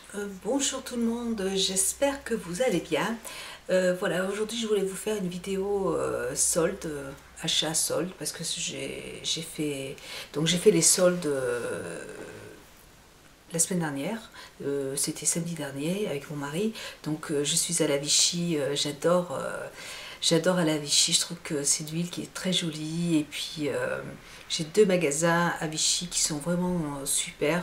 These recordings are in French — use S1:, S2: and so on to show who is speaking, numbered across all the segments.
S1: Bonjour tout le monde, j'espère que vous allez bien. Voilà, aujourd'hui je voulais vous faire une vidéo solde, achat solde, parce que j'ai fait les soldes la semaine dernière, c'était samedi dernier avec mon mari. Donc je suis à la Vichy, j'adore à la Vichy, je trouve que c'est une ville qui est très jolie. Et puis j'ai deux magasins à Vichy qui sont vraiment super.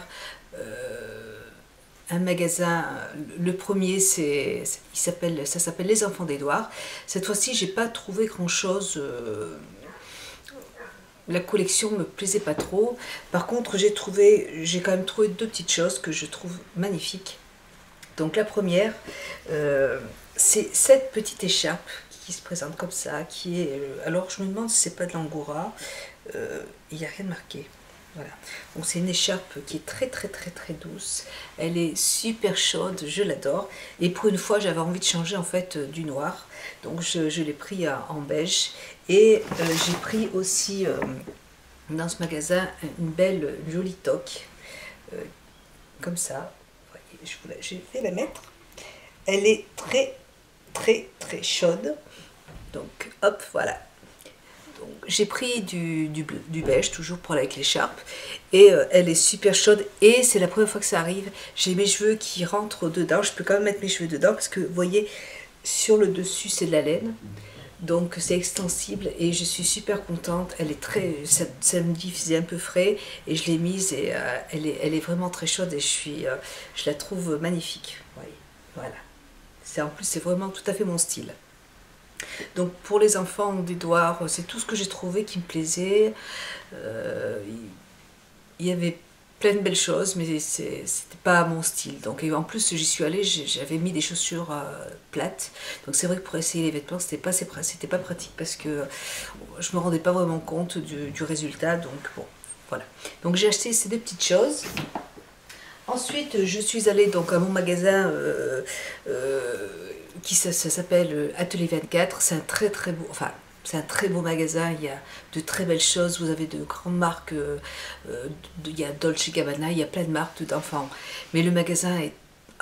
S1: Un magasin, le premier ça s'appelle Les Enfants d'Édouard. Cette fois-ci j'ai pas trouvé grand chose, la collection me plaisait pas trop. Par contre j'ai quand même trouvé deux petites choses que je trouve magnifiques. Donc la première, c'est cette petite écharpe qui se présente comme ça, qui est, alors je me demande si c'est pas de l'angora. Il n'y a rien de marqué. Voilà. Donc c'est une écharpe qui est très très très très douce. Elle est super chaude, je l'adore. Et pour une fois, j'avais envie de changer en fait du noir. Donc je l'ai pris en beige. Et j'ai pris aussi dans ce magasin une jolie toque. Comme ça. Vous voyez, je vais la mettre. Elle est très très très chaude. Donc hop, voilà. J'ai pris du beige toujours pour aller avec l'écharpe, et elle est super chaude et c'est la première fois que ça arrive. J'ai mes cheveux qui rentrent dedans, je peux quand même mettre mes cheveux dedans parce que vous voyez sur le dessus c'est de la laine, donc c'est extensible et je suis super contente. Elle est très, ça me dit faisait un peu frais et je l'ai mise et elle est vraiment très chaude et je la trouve magnifique. Vous voyez, voilà. En plus c'est vraiment tout à fait mon style. Donc pour les enfants d'Édouard, c'est tout ce que j'ai trouvé qui me plaisait. Il y avait plein de belles choses, mais c'était pas mon style. Donc en plus j'y suis allée, j'avais mis des chaussures plates. Donc c'est vrai que pour essayer les vêtements, c'était pas pratique parce que je me rendais pas vraiment compte du résultat. Donc bon, voilà. Donc j'ai acheté ces deux petites choses. Ensuite, je suis allée donc à mon magasin ça s'appelle Atelier 24. C'est un très très beau, enfin c'est un très beau magasin. Il y a de très belles choses. Vous avez de grandes marques. Il y a Dolce Gabbana, il y a plein de marques d'enfants. Mais le magasin est,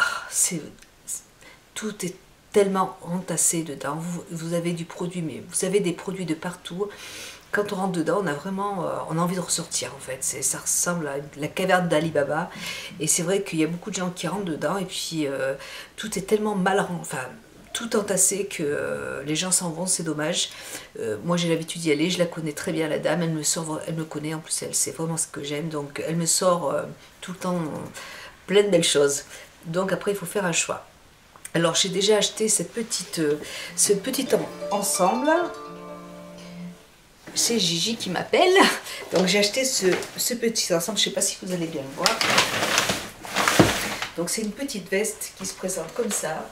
S1: tout est tellement entassé dedans. Vous avez du produit, mais vous avez des produits de partout. Quand on rentre dedans, on a vraiment on a envie de ressortir en fait. Ça ressemble à la caverne d'Ali Baba. Et c'est vrai qu'il y a beaucoup de gens qui rentrent dedans et puis tout est tellement mal rangé, enfin tout entassé que les gens s'en vont, c'est dommage. Moi j'ai l'habitude d'y aller, je la connais très bien la dame, elle me connaît en plus, elle sait vraiment ce que j'aime, donc elle me sort tout le temps plein de belles choses. Donc après il faut faire un choix. Alors j'ai déjà acheté ce petit ensemble. C'est Gigi qui m'appelle. Donc j'ai acheté ce petit ensemble, je ne sais pas si vous allez bien le voir. Donc c'est une petite veste qui se présente comme ça,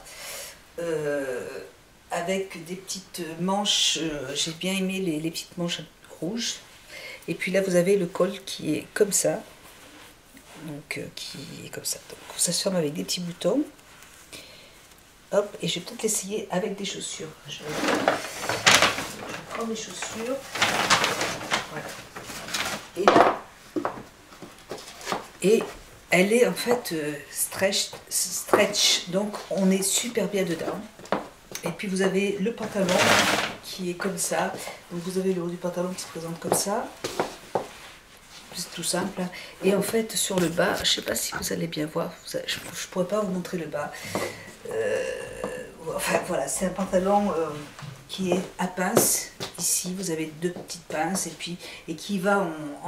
S1: avec des petites manches, j'ai bien aimé les petites manches rouges. Et puis là vous avez le col qui est comme ça, donc qui est comme ça. Donc ça se ferme avec des petits boutons. Hop, et je vais peut-être l'essayer avec des chaussures. Je prends mes chaussures. Voilà. Et elle est en fait stretch, donc on est super bien dedans. Et puis vous avez le pantalon qui est comme ça. Donc vous avez le haut du pantalon qui se présente comme ça. C'est tout simple. Et en fait sur le bas, je ne sais pas si vous allez bien voir, je ne pourrais pas vous montrer le bas. Enfin voilà, c'est un pantalon qui est à pince. Ici vous avez deux petites pinces et qui va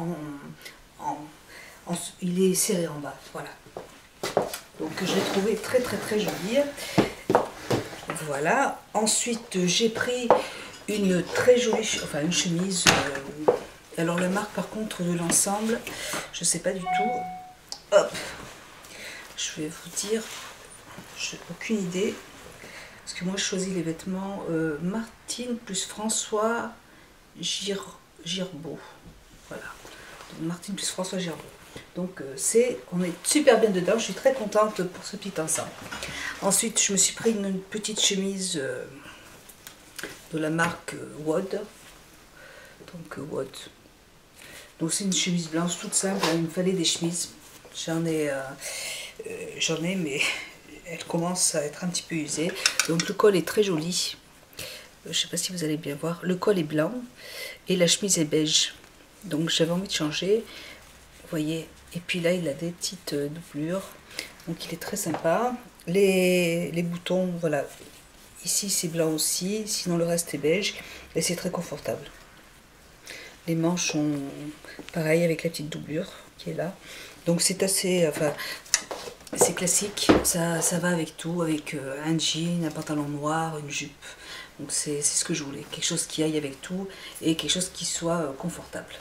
S1: il est serré en bas, voilà. Donc je l'ai trouvé très très très joli. Voilà. Ensuite j'ai pris une très jolie, enfin une chemise. Alors la marque par contre de l'ensemble, je sais pas du tout. Hop, je vais vous dire, j'ai aucune idée. Parce que moi je choisis les vêtements Martine plus François Girbeau. Voilà. Donc, Martine plus François Girbeau. Donc on est super bien dedans, je suis très contente pour ce petit ensemble. Ensuite je me suis pris une petite chemise de la marque WOD. Donc WOD. Donc c'est une chemise blanche toute simple, il me fallait des chemises. J'en ai J'en ai, mais elle commence à être un petit peu usée. Donc le col est très joli. Je ne sais pas si vous allez bien voir. Le col est blanc et la chemise est beige. Donc j'avais envie de changer. Vous voyez. Et puis là, il a des petites doublures. Donc il est très sympa. Les boutons, voilà. Ici, c'est blanc aussi. Sinon, le reste est beige. Et c'est très confortable. Les manches sont pareil avec la petite doublure qui est là. Donc c'est assez... Enfin, c'est classique. Ça va avec tout. Avec un jean, un pantalon noir, une jupe. Donc c'est ce que je voulais. Quelque chose qui aille avec tout. Et quelque chose qui soit confortable.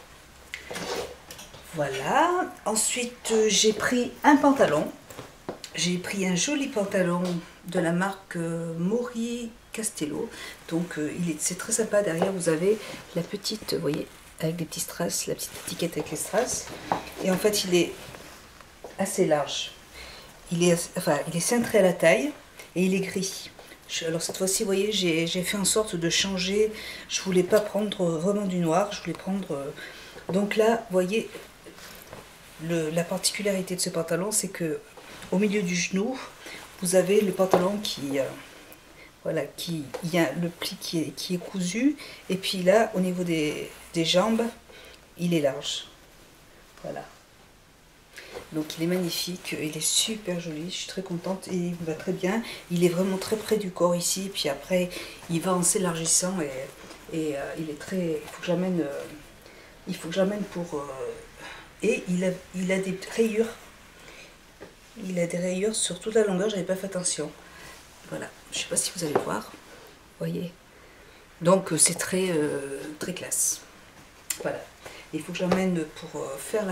S1: Voilà. Ensuite, j'ai pris un pantalon. J'ai pris un joli pantalon de la marque Mori Castello. Donc c'est très sympa. Derrière, vous avez la petite, vous voyez, avec des petits strass, la petite étiquette avec les strass. Et en fait, il est assez large. Il est cintré à la taille et il est gris. Alors cette fois-ci, vous voyez, j'ai fait en sorte de changer. Je voulais pas prendre vraiment du noir. Je voulais prendre... Donc là, vous voyez, la particularité de ce pantalon, c'est que au milieu du genou, vous avez le pantalon voilà, il y a le pli qui est cousu, et puis là, au niveau des jambes, il est large. Voilà. Donc il est magnifique, il est super joli, je suis très contente, et il me va très bien. Il est vraiment très près du corps ici, puis après, il va en s'élargissant, et il est très... Il faut que j'amène pour... et il a des rayures. Il a des rayures sur toute la longueur, j'avais pas fait attention. Voilà, je sais pas si vous allez voir, vous voyez. Donc c'est très classe. Voilà, il faut que j'emmène pour faire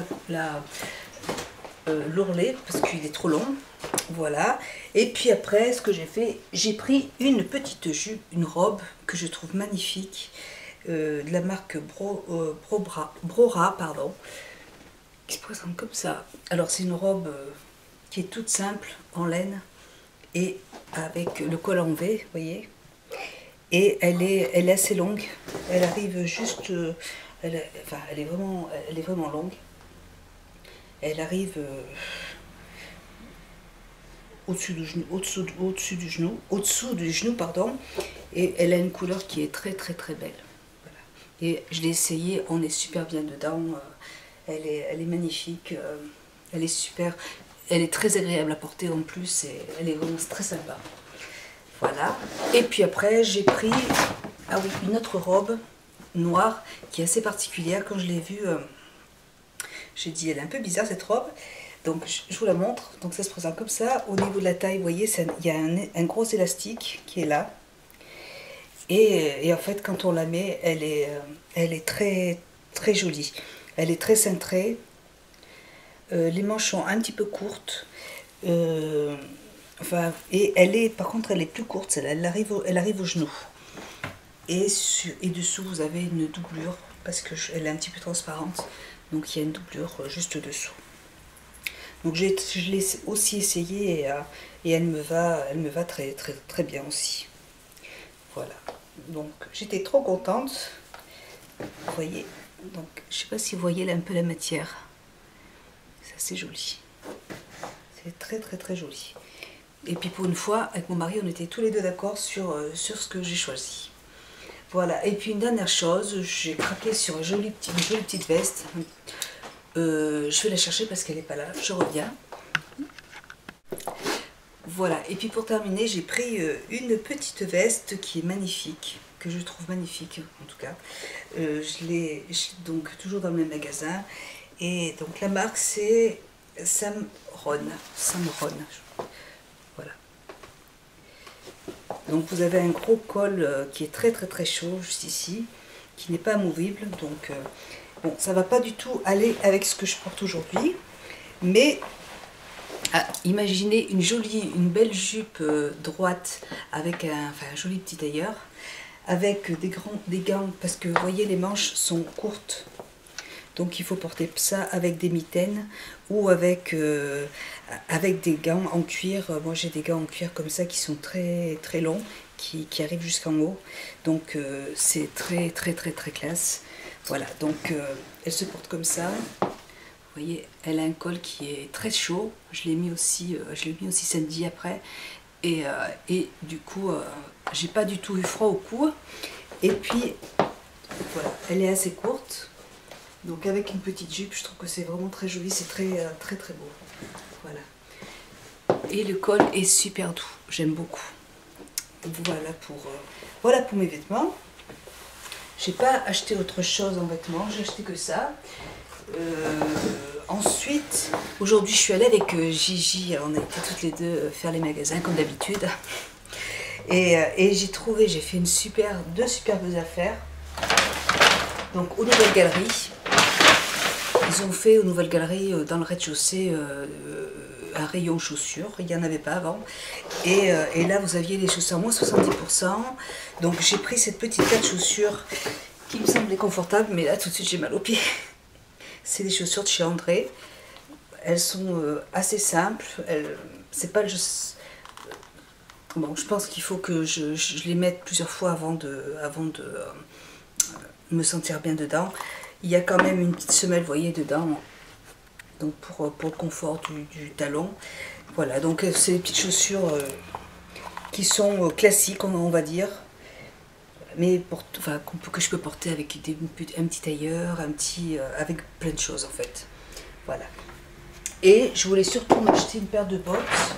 S1: l'ourlet parce qu'il est trop long. Voilà, et puis après ce que j'ai fait, j'ai pris une petite jupe, une robe que je trouve magnifique, de la marque Brora, pardon, qui se présente comme ça. Alors c'est une robe qui est toute simple, en laine, et avec le col en V, vous voyez. Et elle est assez longue, elle arrive juste, elle est vraiment longue. Elle arrive au-dessous du genou, pardon, et elle a une couleur qui est très belle. Voilà. Et je l'ai essayée, on est super bien dedans, elle est magnifique, elle est super... Elle est très agréable à porter en plus et elle est vraiment très sympa. Voilà. Et puis après, j'ai pris une autre robe noire qui est assez particulière. Quand je l'ai vue, j'ai dit, elle est un peu bizarre cette robe. Donc je vous la montre. Donc ça se présente comme ça. Au niveau de la taille, vous voyez, il y a un gros élastique qui est là. Et en fait, quand on la met, elle est très jolie. Elle est très cintrée. Les manches sont un petit peu courtes, et par contre elle est plus courte, elle arrive au genou. Et dessous vous avez une doublure, parce qu'elle est un petit peu transparente, donc il y a une doublure juste dessous. Donc je l'ai aussi essayé et elle me va très bien aussi. Voilà, donc j'étais trop contente, vous voyez, donc je sais pas si vous voyez là un peu la matière. C'est joli. C'est très joli. Et puis pour une fois, avec mon mari, on était tous les deux d'accord sur ce que j'ai choisi. Voilà. Et puis une dernière chose, j'ai craqué sur une jolie petite veste. Je vais la chercher parce qu'elle n'est pas là. Je reviens. Voilà. Et puis pour terminer, j'ai pris une petite veste qui est magnifique, que je trouve magnifique en tout cas. Je l'ai donc toujours dans le même magasin. Et donc la marque c'est Samron. Voilà. Donc vous avez un gros col qui est très chaud juste ici, qui n'est pas amovible. Donc bon, ça va pas du tout aller avec ce que je porte aujourd'hui. Mais imaginez une belle jupe droite avec un joli petit tailleur, avec des gants, parce que vous voyez les manches sont courtes. Donc il faut porter ça avec des mitaines ou avec des gants en cuir. Moi j'ai des gants en cuir comme ça qui sont très longs, qui arrivent jusqu'en haut. Donc c'est très classe. Voilà, donc elle se porte comme ça. Vous voyez, elle a un col qui est très chaud. Je l'ai mis aussi samedi après. Et du coup, j'ai pas du tout eu froid au cou. Et puis, voilà, elle est assez courte. Donc avec une petite jupe, je trouve que c'est vraiment très joli. C'est très beau. Voilà. Et le col est super doux. J'aime beaucoup. Voilà pour mes vêtements. J'ai pas acheté autre chose en vêtements. J'ai acheté que ça. Ensuite, aujourd'hui je suis allée avec Gigi, on a été toutes les deux faire les magasins comme d'habitude. Et j'ai fait deux superbes affaires. Donc aux Nouvelles Galeries, ils ont fait aux Nouvelles Galeries dans le rez-de-chaussée un rayon chaussures, il n'y en avait pas avant. Et là vous aviez les chaussures à moins 70%. Donc j'ai pris cette petite paire de chaussures qui me semblait confortable, mais là tout de suite j'ai mal aux pieds. C'est des chaussures de chez André. Elles sont assez simples. C'est pas le... Bon, je pense qu'il faut que je les mette plusieurs fois avant de me sentir bien dedans. Il y a quand même une petite semelle, vous voyez, dedans. Donc pour le confort du talon. Voilà, donc c'est des petites chaussures qui sont classiques, on va dire. Mais que je peux porter avec un petit tailleur, avec plein de choses en fait. Voilà. Et je voulais surtout m'acheter une paire de bottes.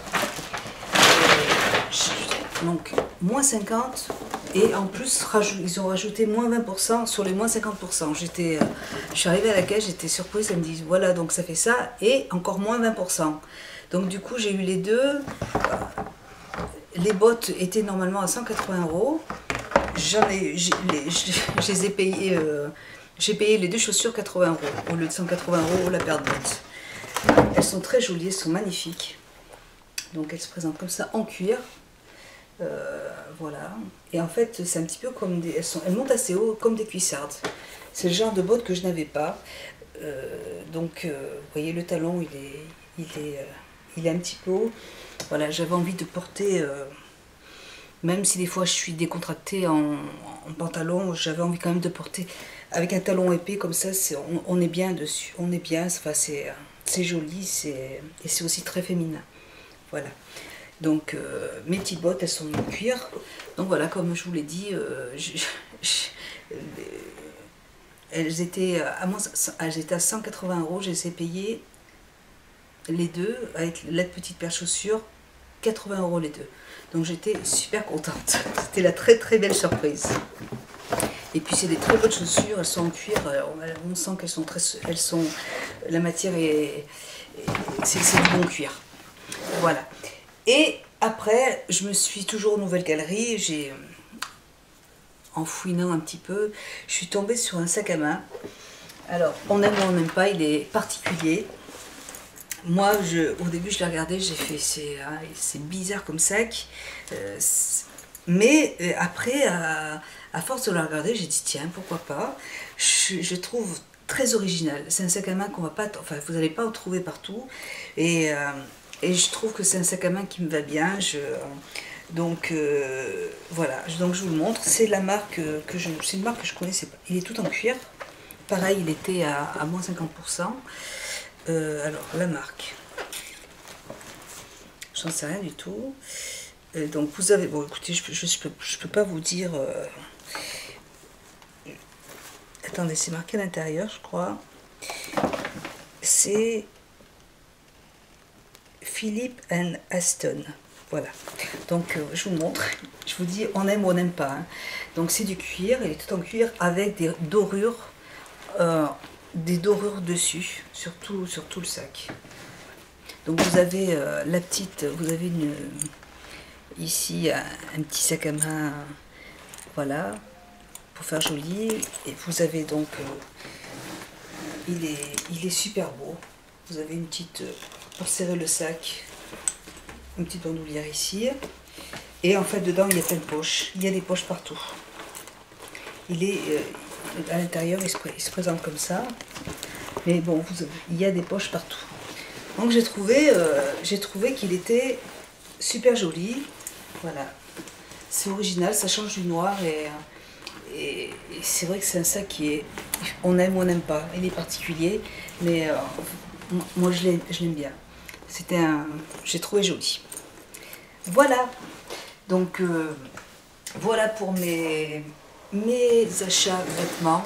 S1: Donc moins 50 et en plus ils ont rajouté moins 20% sur les moins 50%. Je suis arrivée à la caisse, j'étais surprise, elle me dit voilà donc ça fait ça et encore moins 20%. Donc du coup j'ai eu les deux. Les bottes étaient normalement à 180 €. Je les ai payées, j'ai payé les deux chaussures 80 € au lieu de 180 € la paire de bottes. Elles sont très jolies, elles sont magnifiques. Donc elles se présentent comme ça en cuir. Voilà. Et en fait c'est un petit peu comme elles montent assez haut comme des cuissardes. C'est le genre de bottes que je n'avais pas. Vous voyez le talon il est un petit peu haut. Voilà, j'avais envie de porter... même si des fois je suis décontractée en pantalon, j'avais envie quand même de porter avec un talon épais comme ça, on est bien dessus, on est bien, enfin, c'est joli, et c'est aussi très féminin. Voilà. Donc mes petites bottes, elles sont en cuir. Donc voilà, comme je vous l'ai dit, elles étaient à 180 €, je les ai payées les deux, avec la petite paire de chaussures, 80 € les deux. Donc j'étais super contente. C'était la très très belle surprise. Et puis c'est des très bonnes chaussures, elles sont en cuir, on sent qu'elles sont la matière c'est du bon cuir. Voilà. Et après, je me suis toujours aux Nouvelles Galeries, en fouinant un petit peu, je suis tombée sur un sac à main. Alors, on aime ou on n'aime pas, il est particulier. Moi, au début, je l'ai regardé, j'ai fait, c'est bizarre comme sac. Mais après, à force de le regarder, j'ai dit, tiens, pourquoi pas. Je trouve très original. C'est un sac à main qu'on va pas, enfin, vous n'allez pas le trouver partout. Et je trouve que c'est un sac à main qui me va bien. Donc, voilà. Donc, je vous le montre. C'est la marque c'est une marque que je connaissais pas. Il est tout en cuir. Pareil, il était à moins 50%. Alors, la marque, j'en sais rien du tout. Donc, vous avez... Bon, écoutez, je peux pas vous dire... Attendez, c'est marqué à l'intérieur, je crois. C'est Philippe & Aston. Voilà. Donc, je vous montre. Je vous dis, on aime ou on n'aime pas. Hein. Donc, c'est du cuir. Il est tout en cuir avec des dorures. Dessus, sur tout le sac. Donc vous avez ici un petit sac à main, voilà, pour faire joli. Et vous avez donc, il est super beau. Vous avez une petite, pour serrer le sac, une petite bandoulière ici. Et en fait dedans il y a plein de poches, il y a des poches partout. À l'intérieur, il se présente comme ça. Mais bon, il y a des poches partout. Donc j'ai trouvé qu'il était super joli. Voilà. C'est original, ça change du noir. et c'est vrai que c'est un sac qui est, on aime ou on n'aime pas, il est particulier, mais moi je l'aime bien. C'était un, j'ai trouvé joli. Voilà, donc voilà pour mes achats vêtements.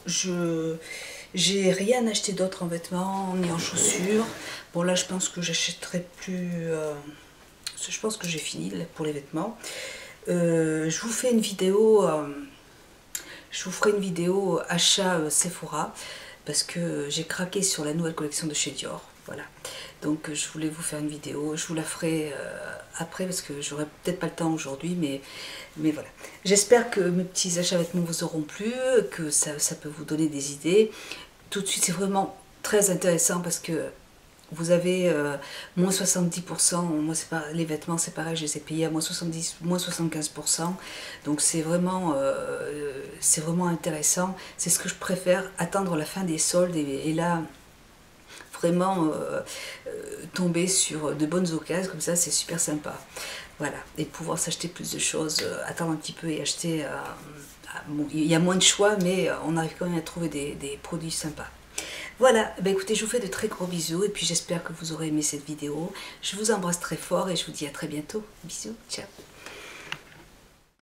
S1: J'ai rien acheté d'autre en vêtements ni en chaussures. Bon là je pense que j'achèterai plus. Je pense que j'ai fini pour les vêtements. Je vous fais une vidéo. Je vous ferai une vidéo achat Sephora parce que j'ai craqué sur la nouvelle collection de chez Dior. Voilà. Donc je voulais vous faire une vidéo. Je vous la ferai après parce que j'aurai peut-être pas le temps aujourd'hui, mais voilà. J'espère que mes petits achats vêtements vous auront plu, que ça peut vous donner des idées. Tout de suite, c'est vraiment très intéressant parce que vous avez moins 70%, moi c'est pas, les vêtements c'est pareil, je les ai payés à moins 70, moins 75%, donc c'est vraiment intéressant, c'est ce que je préfère, attendre la fin des soldes et là vraiment tomber sur de bonnes occasions, comme ça c'est super sympa, voilà, et pouvoir s'acheter plus de choses, attendre un petit peu et acheter, bon, il y a moins de choix mais on arrive quand même à trouver des produits sympas. Voilà, ben écoutez, je vous fais de très gros bisous et puis j'espère que vous aurez aimé cette vidéo. Je vous embrasse très fort et je vous dis à très bientôt. Bisous, ciao.